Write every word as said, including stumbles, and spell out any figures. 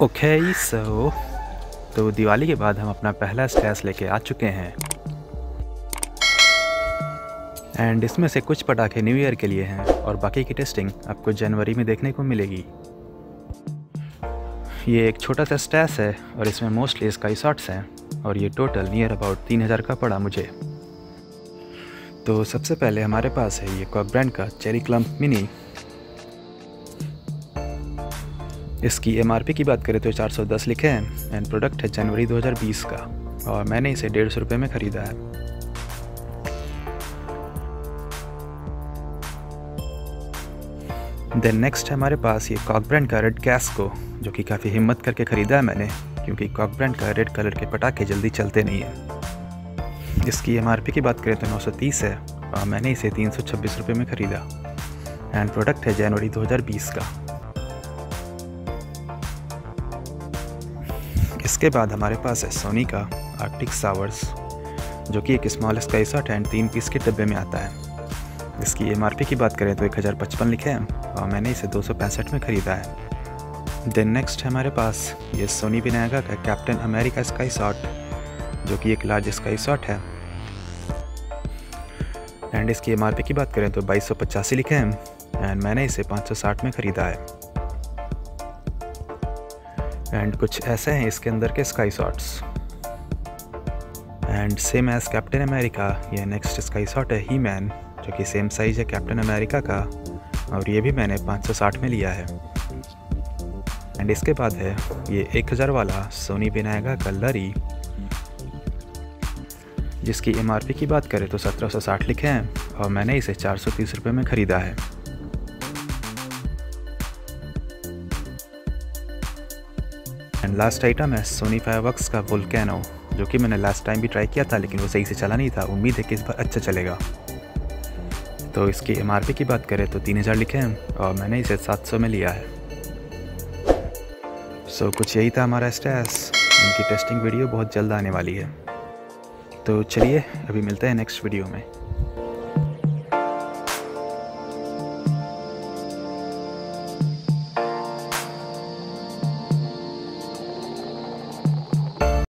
Okay so तो दिवाली के बाद हम अपना पहला स्टेस लेके आ चुके हैं एंड इसमें से कुछ पटाखे न्यू ईयर के लिए हैं और बाकी की टेस्टिंग आपको जनवरी में देखने को मिलेगी। ये एक छोटा सा स्टेस है और इसमें मोस्टली स्काई शॉट्स हैं और ये टोटल नियर अबाउट तीन हज़ार का पड़ा मुझे। तो सबसे पहले हमारे पास है ये कॉक ब्रांड का चेरी क्लम्प मिनी। इसकी एमआरपी की बात करें तो चार सौ दस लिखे हैं एंड प्रोडक्ट है जनवरी दो हज़ार बीस का और मैंने इसे डेढ़ सौ रुपये में ख़रीदा है। देन नेक्स्ट है हमारे पास ये कॉक ब्रांड का रेड कैस्को, जो कि काफ़ी हिम्मत करके ख़रीदा है मैंने, क्योंकि कॉक ब्रांड का रेड कलर के पटाखे जल्दी चलते नहीं हैं। इसकी एमआरपी की बात करें तो नौ सौ तीस है और मैंने इसे तीन सौ छब्बीस रुपये में ख़रीदा एंड प्रोडक्ट है जनवरी दो हज़ार बीस का। इसके बाद हमारे पास है सोनी का आर्टिक सावर्स, जो कि एक स्मॉल स्काई शॉट एंड तीन पीस के डब्बे में आता है। इसकी एमआरपी की बात करें तो एक हज़ार पचपन लिखे हैं और मैंने इसे दो सौ पैंसठ में ख़रीदा है। देन नेक्स्ट है हमारे पास ये सोनी विनायगा का कैप्टन अमेरिका स्काई शॉट, जो कि एक लार्ज स्काई शॉट है एंड इसकी एमआरपी की बात करें तो बाईस सौ पचासी लिखे हैं एंड मैंने इसे पाँच सौ साठ में ख़रीदा है। एंड कुछ ऐसे हैं इसके अंदर के sky shots and same as Captain America ये नेक्स्ट स्काई शॉट है ही मैन, जो कि सेम साइज है कैप्टन अमेरिका का और ये भी मैंने पाँच सौ साठ में लिया है। एंड इसके बाद है ये एक हज़ार वाला सोनी विनायगा का लरी, जिसकी एमआरपी की बात करें तो सत्रह सौ साठ लिखे हैं और मैंने इसे चार सौ तीस रुपये में ख़रीदा है। एंड लास्ट आइटम है सोनी फायरवर्क्स का वोल्केनो, जो कि मैंने लास्ट टाइम भी ट्राई किया था लेकिन वो सही से चला नहीं था। उम्मीद है कि इस बार अच्छा चलेगा। तो इसकी एमआरपी की बात करें तो तीन हज़ार लिखे हैं और मैंने इसे सात सौ में लिया है। सो so, कुछ यही था हमारा स्टेस। इनकी टेस्टिंग वीडियो बहुत जल्द आने वाली है। तो चलिए अभी मिलते हैं नेक्स्ट वीडियो में।